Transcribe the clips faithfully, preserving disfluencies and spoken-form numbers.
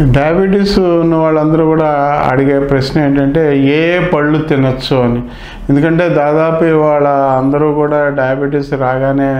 Diabetes ఉన్న వాళ్ళందరూ కూడా అడిగే ప్రశ్న ఏంటంటే ఏ పళ్ళు తినచ్చు అని. ఎందుకంటే దాదాపు వాళ్ళ అందరూ కూడా డయాబెటీస్ రాగానే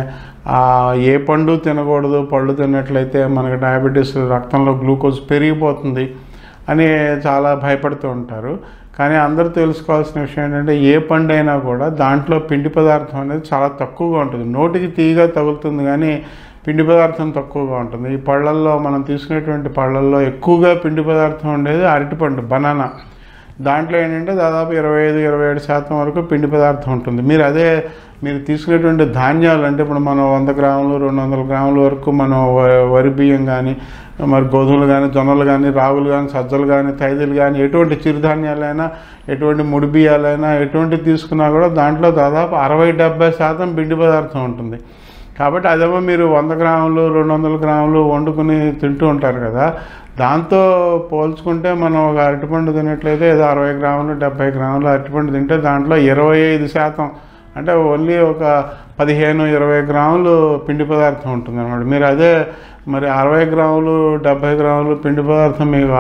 ఏ పండు తినకూడదు, పళ్ళు తిన్నట్లయితే మనకు డయాబెటీస్ రక్తంలో గ్లూకోజ్ పెరిగిపోతుంది అని చాలా భయపడుతూ ఉంటారు. కానీ అందరూ తెలుసుకోవాల్సిన విషయం ఏంటంటే ఏ పండు అయినా కూడా దాంట్లో పిండి పదార్థం అనేది చాలా తక్కువగా ఉంటుంది. నోటికి తీయగా తగులుతుంది కానీ పిండి పదార్థం తక్కువగా ఉంటుంది. ఈ పళ్ళల్లో మనం తీసుకునేటువంటి పళ్ళల్లో ఎక్కువగా పిండి పదార్థం ఉండేది అరటిపండు, బనానా. దాంట్లో ఏంటంటే దాదాపు ఇరవై ఐదు ఇరవై ఏడు శాతం వరకు పిండి పదార్థం ఉంటుంది. మీరు అదే మీరు తీసుకునేటువంటి ధాన్యాలు అంటే ఇప్పుడు మనం వంద గ్రాములు రెండు వందల గ్రాముల వరకు మనం వరి బియ్యం కానీ, మరి గోధుమలు కానీ, జొన్నలు కానీ, రాగులు కానీ, సజ్జలు కానీ, తైదులు కానీ, ఎటువంటి చిరుధాన్యాలైనా, ఎటువంటి ముడి బియ్యాలైనా, ఎటువంటి తీసుకున్నా కూడా దాంట్లో దాదాపు అరవై డెబ్బై శాతం పిండి పదార్థం ఉంటుంది. కాబట్టి అదేమో మీరు వంద గ్రాములు రెండు వందల గ్రాములు వండుకుని తింటూ ఉంటారు కదా, దాంతో పోల్చుకుంటే మనం ఒక అరటిపండు తినట్లయితే ఏదో అరవై గ్రాములు డెబ్బై గ్రాములు అరటిపండు తింటే దాంట్లో ఇరవై ఐదు శాతం అంటే ఓన్లీ ఒక పదిహేను ఇరవై గ్రాములు పిండి పదార్థం ఉంటుంది అన్నమాట. మీరు అదే మరి అరవై గ్రాములు డెబ్బై గ్రాములు పిండి పదార్థం మీకు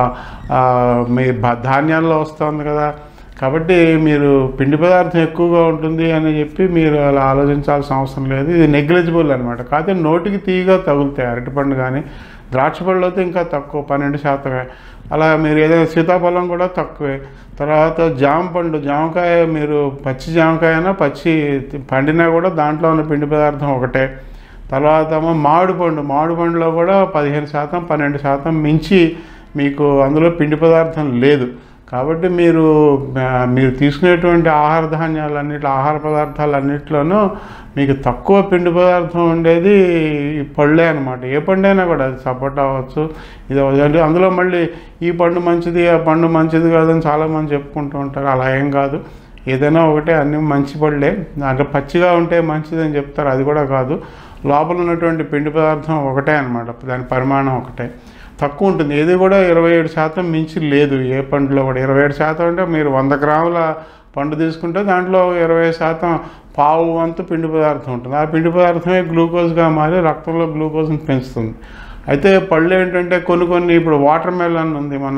మీ ధాన్యాల్లో వస్తుంది కదా. కాబట్టి మీరు పిండి పదార్థం ఎక్కువగా ఉంటుంది అని చెప్పి మీరు అలా ఆలోచించాల్సిన అవసరం లేదు. ఇది నెగ్లిజిబుల్ అనమాట. కాకపోతే నోటికి తీయగా తగులుతాయి. అరటిపండు కానీ ద్రాక్ష పళ్ళు అయితే ఇంకా తక్కువ, పన్నెండు శాతమే. అలా మీరు ఏదైనా సీతాఫలం కూడా తక్కువే. తర్వాత జామ పండు, జామకాయ మీరు పచ్చి జామకాయ అయినా పచ్చి పండినా కూడా దాంట్లో ఉన్న పిండి పదార్థం ఒకటే. తర్వాత ఏమో మామిడి పండు, మామిడి పండులో కూడా పదిహేను శాతం పన్నెండు శాతం మించి మీకు అందులో పిండి పదార్థం లేదు. కాబట్టి మీరు మీరు తీసుకునేటువంటి ఆహార ధాన్యాలన్నిట్లో ఆహార పదార్థాలన్నింటిలోనూ మీకు తక్కువ పిండి పదార్థం ఉండేది ఈ పళ్ళే అనమాట. ఏ పండైనా కూడా అది సపోటా అవ్వచ్చు, ఇది అవ్వచ్చు. అందులో మళ్ళీ ఈ పండు మంచిది ఆ పండు మంచిది కాదని చాలామంది చెప్పుకుంటూ ఉంటారు. అలా ఏం కాదు, ఏదైనా ఒకటే, అన్నీ మంచి పళ్ళే. దాంట్లో పచ్చిగా ఉంటే మంచిదని చెప్తారు, అది కూడా కాదు. లోపల ఉన్నటువంటి పిండి పదార్థం ఒకటే అనమాట, దాని పరిమాణం ఒకటే, తక్కువ ఉంటుంది. ఏది కూడా ఇరవై ఏడు శాతం మించి లేదు ఏ పండులో కూడా. ఇరవై ఏడు శాతం అంటే మీరు వంద గ్రాముల పండు తీసుకుంటే దాంట్లో ఇరవై శాతం పావు వంతు పిండి పదార్థం ఉంటుంది. ఆ పిండి పదార్థమే గ్లూకోజ్గా మారి రక్తంలో గ్లూకోజ్ని పెంచుతుంది. అయితే పళ్ళు ఏంటంటే కొన్ని కొన్ని ఇప్పుడు వాటర్ మెలన్ ఉంది, మన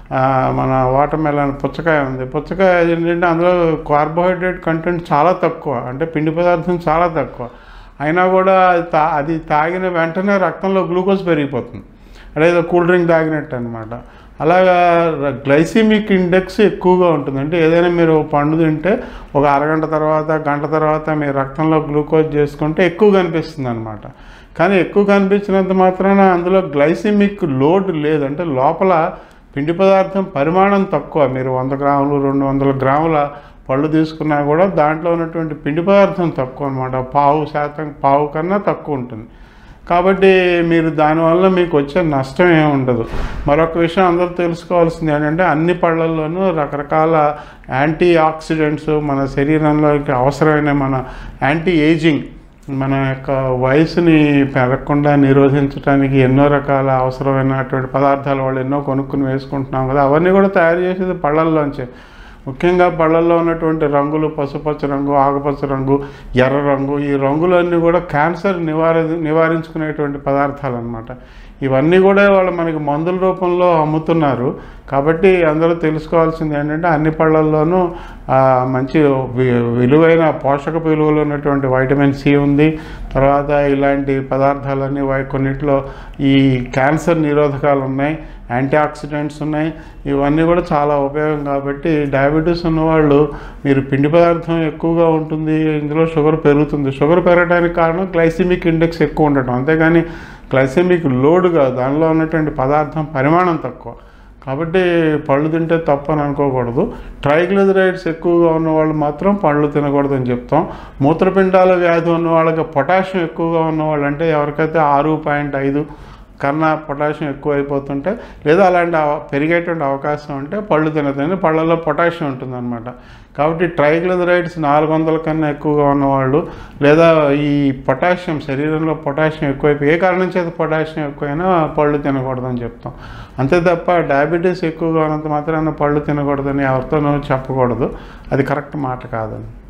మన వాటర్ మెలన్ పుచ్చకాయ ఉంది. పుచ్చకాయ ఏంటంటే అందులో కార్బోహైడ్రేట్ కంటెంట్ చాలా తక్కువ, అంటే పిండి పదార్థం చాలా తక్కువ. అయినా కూడా తా అది తాగిన వెంటనే రక్తంలో గ్లూకోజ్ పెరిగిపోతుంది, అదేదో కూల్ డ్రింక్ తాగినట్టు అనమాట. అలాగా గ్లైసిమిక్ ఇండెక్స్ ఎక్కువగా ఉంటుంది. అంటే ఏదైనా మీరు పండు తింటే ఒక అరగంట తర్వాత గంట తర్వాత మీరు రక్తంలో గ్లూకోజ్ చేసుకుంటే ఎక్కువ కనిపిస్తుంది అనమాట. కానీ ఎక్కువ కనిపించినంత మాత్రాన అందులో గ్లైసిమిక్ లోడ్ లేదు. అంటే లోపల పిండి పదార్థం పరిమాణం తక్కువ. మీరు వంద గ్రాములు రెండు వందల గ్రాముల పళ్ళు తీసుకున్నా కూడా దాంట్లో ఉన్నటువంటి పిండి పదార్థం తక్కువ అనమాట. పావు శాతం పావు కన్నా తక్కువ ఉంటుంది. కాబట్టి మీరు దానివల్ల మీకు వచ్చే నష్టం ఏమి ఉండదు. మరొక విషయం అందరూ తెలుసుకోవాల్సింది ఏంటంటే అన్ని పళ్ళల్లోనూ రకరకాల యాంటీ ఆక్సిడెంట్స్, మన శరీరంలోకి అవసరమైన మన యాంటీ ఏజింగ్, మన యొక్క వయసుని పెరగకుండా నిరోధించడానికి ఎన్నో రకాల అవసరమైనటువంటి పదార్థాలు వాళ్ళు ఎన్నో కొనుక్కుని వేసుకుంటున్నాం కదా, అవన్నీ కూడా తయారు చేసేది పళ్ళల్లోంచే. ముఖ్యంగా పళ్ళల్లో ఉన్నటువంటి రంగులు పసుపచ్చ రంగు, ఆకుపచ్చ రంగు, ఎర్ర రంగు, ఈ రంగులన్నీ కూడా క్యాన్సర్ నివారి నివారించుకునేటువంటి పదార్థాలు అన్నమాట. ఇవన్నీ కూడా వాళ్ళు మనకి మందుల రూపంలో అమ్ముతున్నారు. కాబట్టి అందరూ తెలుసుకోవాల్సింది ఏంటంటే అన్ని పళ్ళల్లోనూ మంచి విలువైన పోషక విలువలు ఉన్నటువంటి వైటమిన్ సి ఉంది. తర్వాత ఇలాంటి పదార్థాలన్నీ కొన్నిట్లో ఈ క్యాన్సర్ నిరోధకాలు ఉన్నాయి, యాంటీ ఆక్సిడెంట్స్ ఉన్నాయి. ఇవన్నీ కూడా చాలా ఉపయోగం. కాబట్టి డయాబెటీస్ ఉన్నవాళ్ళు మీరు పిండి పదార్థం ఎక్కువగా ఉంటుంది, ఇందులో షుగర్ పెరుగుతుంది. షుగర్ పెరగడానికి కారణం గ్లైసిమిక్ ఇండెక్స్ ఎక్కువ ఉండటం, అంతేగాని గ్లైసెమిక్ లోడ్గా దానిలో ఉన్నటువంటి పదార్థం పరిమాణం తక్కువ. కాబట్టి పళ్ళు తింటే తప్పు అని అనుకోకూడదు. ట్రైగ్లిజరైడ్స్ ఎక్కువగా ఉన్నవాళ్ళు మాత్రం పళ్ళు తినకూడదు అని చెప్తాం. మూత్రపిండాల వ్యాధి ఉన్న వాళ్ళకి పొటాషియం ఎక్కువగా ఉన్నవాళ్ళు, అంటే ఎవరికైతే ఆరు పాయింట్ ఐదు కన్నా పొటాషియం ఎక్కువ అయిపోతుంటే లేదా అలాంటి పెరిగేటువంటి అవకాశం ఉంటే పళ్ళు తినదండి. పళ్ళల్లో పొటాషియం ఉంటుందన్నమాట. కాబట్టి ట్రైగ్లిజరైడ్స్ నాలుగు వందల కన్నా ఎక్కువగా ఉన్నవాళ్ళు, లేదా ఈ పొటాషియం శరీరంలో పొటాషియం ఎక్కువైపోయి ఏ కారణం చేత పొటాషియం ఎక్కువైనా పళ్ళు తినకూడదని చెప్తాం. అంతే తప్ప డయాబెటీస్ ఎక్కువగా ఉన్నంత మాత్రాన పళ్ళు తినకూడదని ఎవరితోనూ చెప్పకూడదు. అది కరెక్ట్ మాట కాదని.